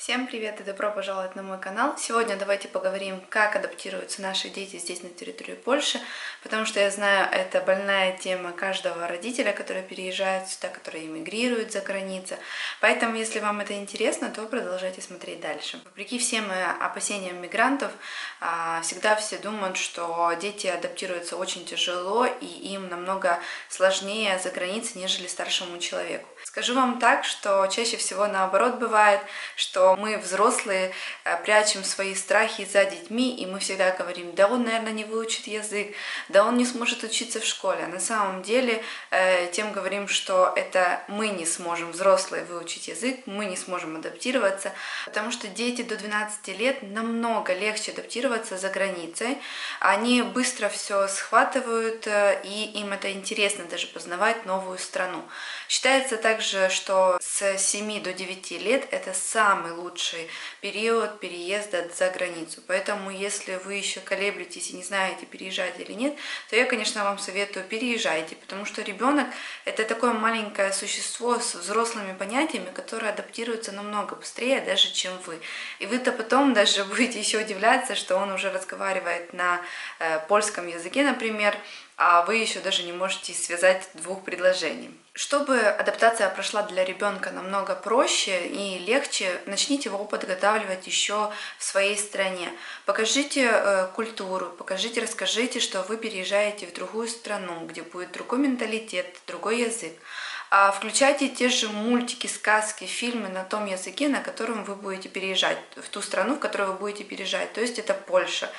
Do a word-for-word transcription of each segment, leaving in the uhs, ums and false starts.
Всем привет и добро пожаловать на мой канал. Сегодня давайте поговорим, как адаптируются наши дети здесь на территории Польши, потому что я знаю, это больная тема каждого родителя, который переезжает сюда, который эмигрирует за границу. Поэтому, если вам это интересно, то продолжайте смотреть дальше. Вопреки всем опасениям мигрантов, всегда все думают, что дети адаптируются очень тяжело и им намного сложнее за границей, нежели старшему человеку. Скажу вам так, что чаще всего наоборот бывает, что мы, взрослые, прячем свои страхи за детьми, и мы всегда говорим: да он, наверное, не выучит язык, да он не сможет учиться в школе. А на самом деле тем говорим, что это мы не сможем, взрослые, выучить язык, мы не сможем адаптироваться, потому что дети до двенадцати лет намного легче адаптироваться за границей. Они быстро все схватывают, и им это интересно даже познавать новую страну. Считается также, что с семи до девяти лет это самый лучший период переезда за границу. Поэтому, если вы еще колеблетесь и не знаете, переезжать или нет, то я, конечно, вам советую: переезжайте, потому что ребенок – это такое маленькое существо с взрослыми понятиями, которое адаптируется намного быстрее даже, чем вы. И вы-то потом даже будете еще удивляться, что он уже разговаривает на э, польском языке, например, а вы еще даже не можете связать двух предложений. Чтобы адаптация прошла для ребенка намного проще и легче, начните его подготавливать еще в своей стране. Покажите э, культуру, покажите, расскажите, что вы переезжаете в другую страну, где будет другой менталитет, другой язык. Включайте те же мультики, сказки, фильмы на том языке, на котором вы будете переезжать, в ту страну, в которую вы будете переезжать, то есть это Польша.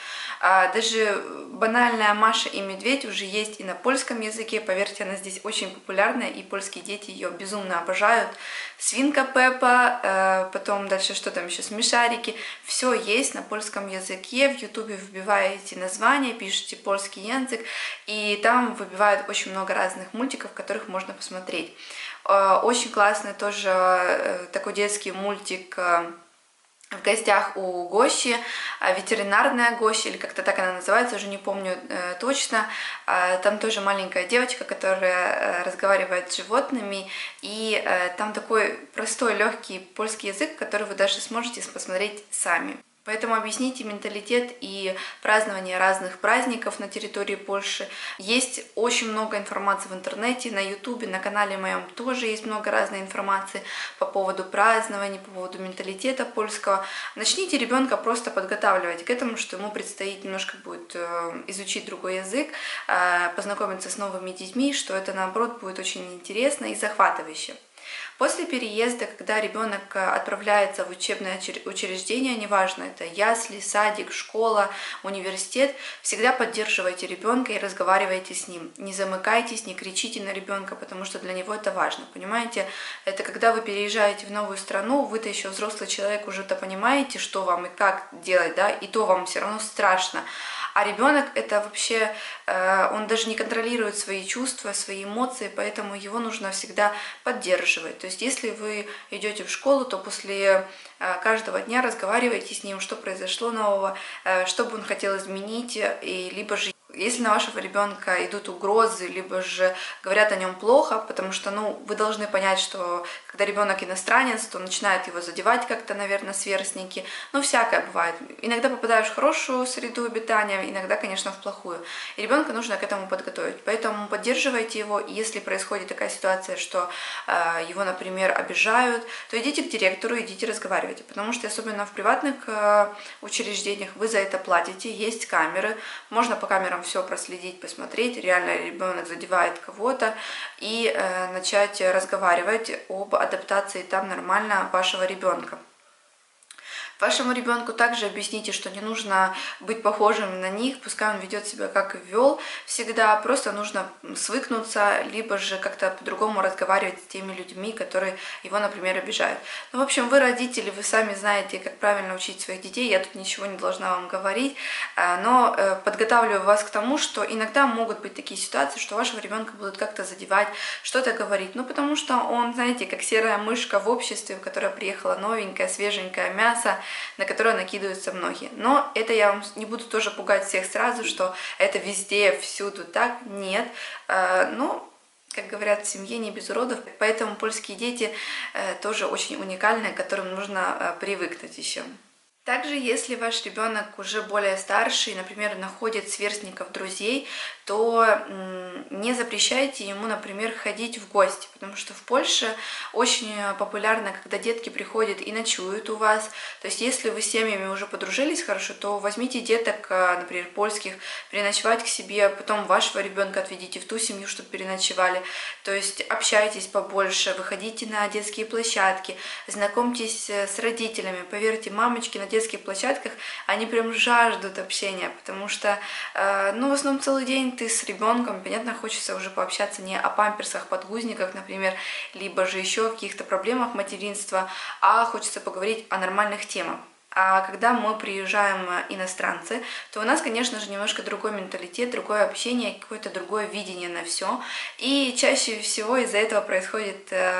Даже банальная «Маша и медведь» уже есть и на польском языке, поверьте, она здесь очень популярная, и польские дети ее безумно обожают. Свинка Пеппа, потом дальше что там еще, смешарики, все есть на польском языке. В ютубе вбиваете название, пишите польский язык, и там выбивают очень много разных мультиков, которых можно посмотреть. Очень классный тоже такой детский мультик «В гостях у Гоши», ветеринарная Гоща, или как-то так она называется, уже не помню э, точно. Э, там тоже маленькая девочка, которая э, разговаривает с животными, и э, там такой простой, легкий польский язык, который вы даже сможете посмотреть сами. Поэтому объясните менталитет и празднование разных праздников на территории Польши. Есть очень много информации в интернете, на ютубе, на канале моем тоже есть много разной информации по поводу празднований, по поводу менталитета польского. Начните ребенка просто подготавливать к этому, что ему предстоит немножко будет изучить другой язык, познакомиться с новыми детьми, что это, наоборот, будет очень интересно и захватывающе. После переезда, когда ребенок отправляется в учебное учреждение, неважно, это ясли, садик, школа, университет, всегда поддерживайте ребенка и разговаривайте с ним. Не замыкайтесь, не кричите на ребенка, потому что для него это важно. Понимаете, это когда вы переезжаете в новую страну, вы-то еще взрослый человек, уже-то понимаете, что вам и как делать, да, и то вам все равно страшно. А ребенок это вообще, он даже не контролирует свои чувства, свои эмоции, поэтому его нужно всегда поддерживать. То есть если вы идете в школу, то после каждого дня разговаривайте с ним, что произошло нового, что бы он хотел изменить, и либо же если на вашего ребенка идут угрозы, либо же говорят о нем плохо, потому что, ну, вы должны понять, что когда ребенок иностранец, то начинают его задевать как-то, наверное, сверстники. Ну, всякое бывает. Иногда попадаешь в хорошую среду обитания, иногда, конечно, в плохую. И ребенка нужно к этому подготовить. Поэтому поддерживайте его. И если происходит такая ситуация, что э, его, например, обижают, то идите к директору, идите разговаривайте. Потому что особенно в приватных э, учреждениях вы за это платите. Есть камеры, можно по камерам все проследить, посмотреть, реально ребенок задевает кого-то, и э, начать разговаривать об адаптации там нормально вашего ребенка. Вашему ребенку также объясните, что не нужно быть похожим на них, пускай он ведет себя как и вел всегда, просто нужно свыкнуться, либо же как-то по-другому разговаривать с теми людьми, которые его, например, обижают. Ну, в общем, вы родители, вы сами знаете, как правильно учить своих детей, я тут ничего не должна вам говорить, но подготавливаю вас к тому, что иногда могут быть такие ситуации, что вашего ребенка будут как-то задевать, что-то говорить, ну, потому что он, знаете, как серая мышка в обществе, которая приехала новенькая, свеженькое мясо, на которое накидываются многие. Но это я вам не буду тоже пугать всех сразу, что это везде, всюду так. Нет. Ну, Как говорят, в семье не без уродов, поэтому польские дети тоже очень уникальные, к которым нужно привыкнуть еще. Также, если ваш ребенок уже более старший, например, находит сверстников, друзей, то не запрещайте ему, например, ходить в гости, потому что в Польше очень популярно, когда детки приходят и ночуют у вас. То есть, если вы с семьями уже подружились хорошо, то возьмите деток, например, польских, переночевать к себе, потом вашего ребенка отведите в ту семью, чтобы переночевали. То есть, общайтесь побольше, выходите на детские площадки, знакомьтесь с родителями. Поверьте, мамочки на детских площадках, они прям жаждут общения, потому что, ну, в основном целый день ты с ребенком, понятно, хочется уже пообщаться не о памперсах, подгузниках, например, либо же еще о каких-то проблемах материнства, а хочется поговорить о нормальных темах. А когда мы приезжаем иностранцы, то у нас, конечно же, немножко другой менталитет, другое общение, какое-то другое видение на все. И чаще всего из-за этого происходят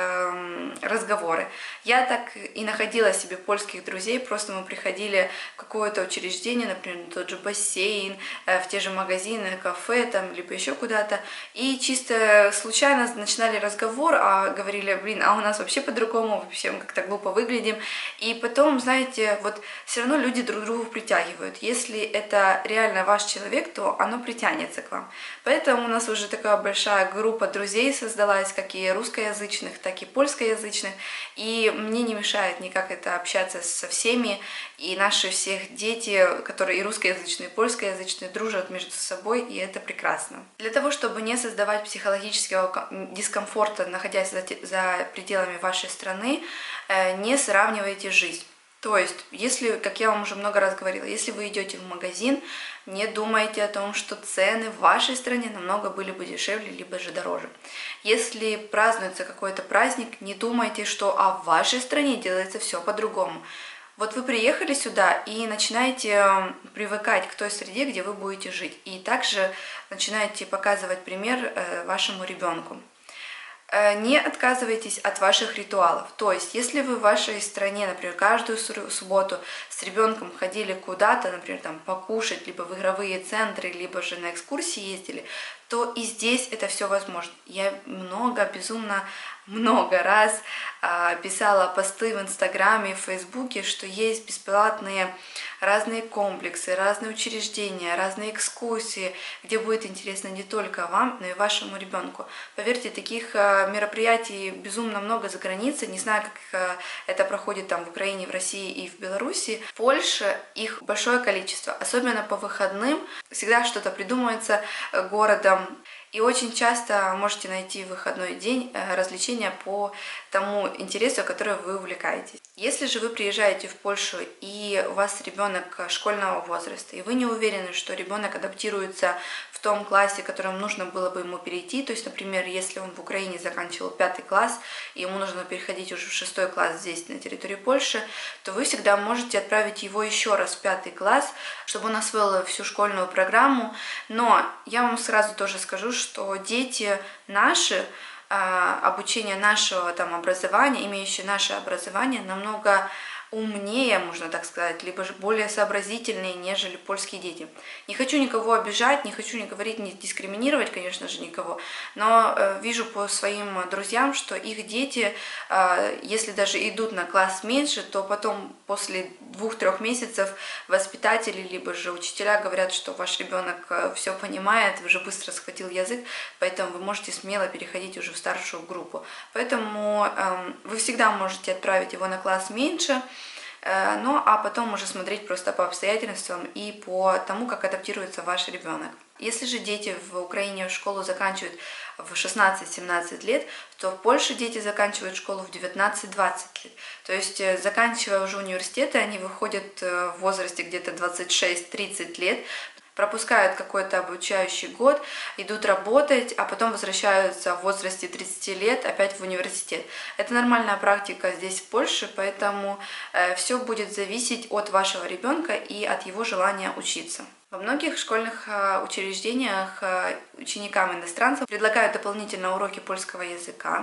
э, разговоры. Я так и находила себе польских друзей, просто мы приходили в какое-то учреждение, например, тот же бассейн, э, в те же магазины, кафе, там, либо еще куда-то, и чисто случайно начинали разговор, а говорили, блин, а у нас вообще по-другому, вообще мы как-то глупо выглядим. И потом, знаете, вот все равно люди друг другу притягивают. Если это реально ваш человек, то оно притянется к вам. Поэтому у нас уже такая большая группа друзей создалась, как и русскоязычных, так и польскоязычных. И мне не мешает никак это общаться со всеми. И наши всех дети, которые и русскоязычные, и польскоязычные, дружат между собой, и это прекрасно. Для того, чтобы не создавать психологического дискомфорта, находясь за, за пределами вашей страны, не сравнивайте жизнь. То есть, если, как я вам уже много раз говорила, если вы идете в магазин, не думайте о том, что цены в вашей стране намного были бы дешевле, либо же дороже. Если празднуется какой-то праздник, не думайте, что а в вашей стране делается все по-другому. Вот вы приехали сюда и начинаете привыкать к той среде, где вы будете жить. И также начинаете показывать пример вашему ребенку. Не отказывайтесь от ваших ритуалов. То есть, если вы в вашей стране, например, каждую субботу с ребенком ходили куда-то, например, там покушать, либо в игровые центры, либо же на экскурсии ездили, то и здесь это все возможно. Я много, безумно много раз а, писала посты в Инстаграме, в Фейсбуке, что есть бесплатные разные комплексы, разные учреждения, разные экскурсии, где будет интересно не только вам, но и вашему ребенку. Поверьте, таких а, мероприятий безумно много за границей. Не знаю, как а, это проходит там в Украине, в России и в Беларуси. В Польше их большое количество, особенно по выходным. Всегда что-то придумывается городом. И очень часто можете найти в выходной день развлечения по тому интересу, которым вы увлекаетесь. Если же вы приезжаете в Польшу и у вас ребенок школьного возраста, и вы не уверены, что ребенок адаптируется в том классе, в котором нужно было бы ему перейти, то есть, например, если он в Украине заканчивал пятый класс, и ему нужно переходить уже в шестой класс здесь, на территории Польши, то вы всегда можете отправить его еще раз в пятый класс, чтобы он освоил всю школьную программу. Но я вам сразу тоже скажу, что дети наши, обучение нашего там образования, имеющее наше образование, намного умнее, можно так сказать, либо же более сообразительнее, нежели польские дети. Не хочу никого обижать, не хочу не говорить, не дискриминировать, конечно же, никого, но э, вижу по своим друзьям, что их дети, э, если даже идут на класс меньше, то потом после двух-трех месяцев воспитатели, либо же учителя говорят, что ваш ребенок все понимает, уже быстро схватил язык, поэтому вы можете смело переходить уже в старшую группу. Поэтому э, вы всегда можете отправить его на класс меньше, ну, а потом уже смотреть просто по обстоятельствам и по тому, как адаптируется ваш ребенок. Если же дети в Украине школу заканчивают в шестнадцать-семнадцать лет, то в Польше дети заканчивают школу в девятнадцать-двадцать лет. То есть, заканчивая уже университеты, они выходят в возрасте где-то двадцать шесть-тридцать лет, пропускают какой-то обучающий год, идут работать, а потом возвращаются в возрасте тридцати лет опять в университет. Это нормальная практика здесь, в Польше, поэтому э, все будет зависеть от вашего ребенка и от его желания учиться. Во многих школьных э, учреждениях э, ученикам-иностранцам предлагают дополнительно уроки польского языка.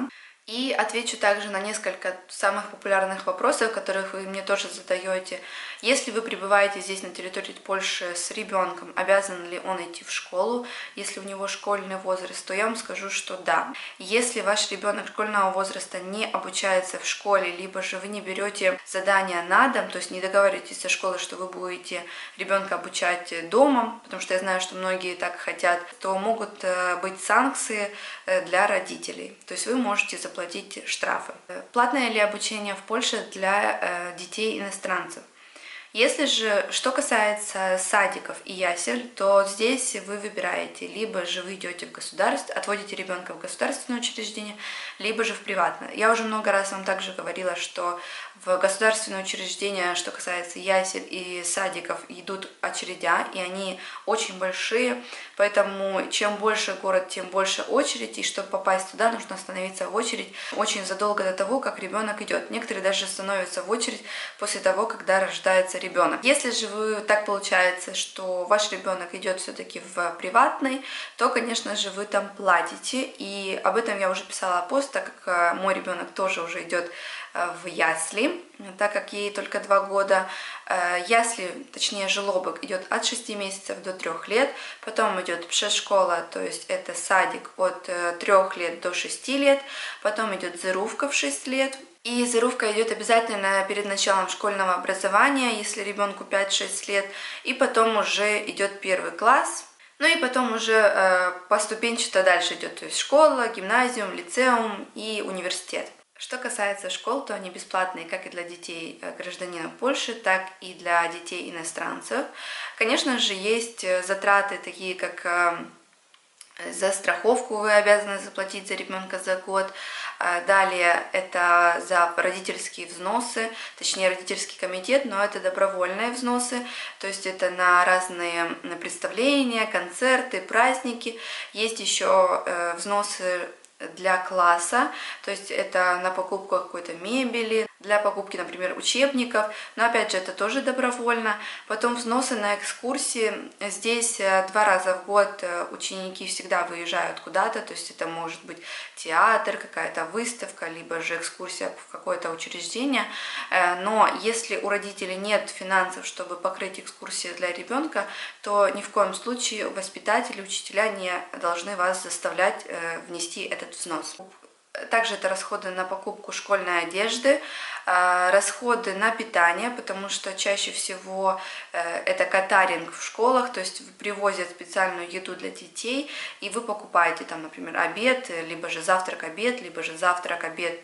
И отвечу также на несколько самых популярных вопросов, которых вы мне тоже задаете. Если вы пребываете здесь на территории Польши с ребенком, обязан ли он идти в школу? Если у него школьный возраст, то я вам скажу, что да. Если ваш ребенок школьного возраста не обучается в школе, либо же вы не берете задания на дом, то есть не договариваетесь со школой, что вы будете ребенка обучать дома, потому что я знаю, что многие так хотят, то могут быть санкции для родителей. То есть вы можете заплатить платить штрафы. Платное ли обучение в Польше для э, детей иностранцев? Если же, что касается садиков и ясель, то здесь вы выбираете, либо же вы идете в государство, отводите ребенка в государственное учреждение, либо же в приватное. Я уже много раз вам также говорила, что в государственное учреждение, что касается ясель и садиков, идут очередя, и они очень большие, поэтому чем больше город, тем больше очередь, и чтобы попасть туда, нужно становиться в очередь очень задолго до того, как ребенок идет. Некоторые даже становятся в очередь после того, когда рождается ребенок. Если же вы так получается, что ваш ребенок идет все-таки в приватный, то, конечно же, вы там платите, и об этом я уже писала пост, так как мой ребенок тоже уже идет в ясли, так как ей только два года. Ясли, точнее желобок, идет от шести месяцев до трёх лет, потом идет пшешкола, то есть это садик от трёх лет до шести лет, потом идет зырувка в шесть лет. И зырувка идет обязательно перед началом школьного образования, если ребенку пять-шесть лет, и потом уже идет первый класс. Ну и потом уже э, поступенчато дальше идет, то есть школа, гимназиум, лицеум и университет. Что касается школ, то они бесплатные как и для детей гражданина Польши, так и для детей иностранцев. Конечно же, есть затраты такие, как за страховку вы обязаны заплатить за ребенка за год. Далее это за родительские взносы, точнее родительский комитет, но это добровольные взносы, то есть это на разные представления, концерты, праздники. Есть еще взносы для класса, то есть это на покупку какой-то мебели, для покупки, например, учебников, но опять же это тоже добровольно. Потом взносы на экскурсии. Здесь два раза в год ученики всегда выезжают куда-то, то есть это может быть театр, какая-то выставка, либо же экскурсия в какое-то учреждение. Но если у родителей нет финансов, чтобы покрыть экскурсии для ребенка, то ни в коем случае воспитатели, учителя не должны вас заставлять внести этот взнос. Также это расходы на покупку школьной одежды, расходы на питание, потому что чаще всего это катаринг в школах, то есть привозят специальную еду для детей, и вы покупаете там, например, обед, либо же завтрак-обед, либо же завтрак-обед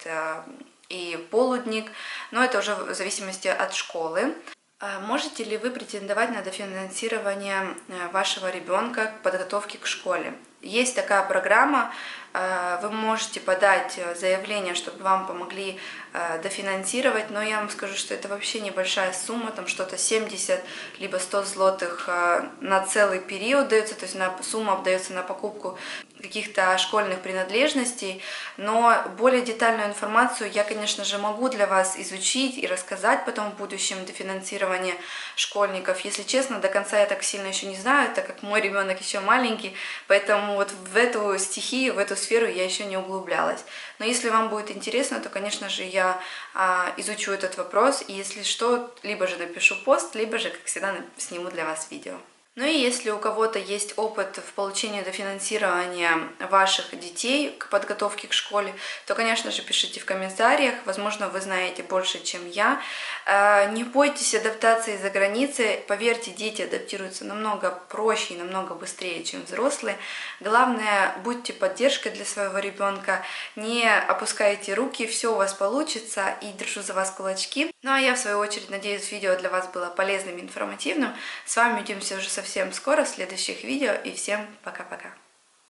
и полудник, но это уже в зависимости от школы. Можете ли вы претендовать на дофинансирование вашего ребенка к подготовке к школе? Есть такая программа, вы можете подать заявление, чтобы вам помогли дофинансировать, но я вам скажу, что это вообще небольшая сумма, там что-то семьдесят либо сто злотых на целый период дается, то есть на, сумма отдается на покупку каких-то школьных принадлежностей, но более детальную информацию я, конечно же, могу для вас изучить и рассказать потом в будущем дофинансирование школьников. Если честно, до конца я так сильно еще не знаю, так как мой ребенок еще маленький, поэтому вот в эту стихию, в эту сферу я еще не углублялась. Но если вам будет интересно, то, конечно же, я а, изучу этот вопрос, и если что, либо же напишу пост, либо же, как всегда, сниму для вас видео. Ну и если у кого-то есть опыт в получении дофинансирования ваших детей к подготовке к школе, то, конечно же, пишите в комментариях. Возможно, вы знаете больше, чем я. Не бойтесь адаптации за границей. Поверьте, дети адаптируются намного проще и намного быстрее, чем взрослые. Главное, будьте поддержкой для своего ребенка. Не опускайте руки, все у вас получится, и держу за вас кулачки. Ну а я, в свою очередь, надеюсь, видео для вас было полезным и информативным. С вами увидимся уже совсем скоро в следующих видео, и всем пока-пока.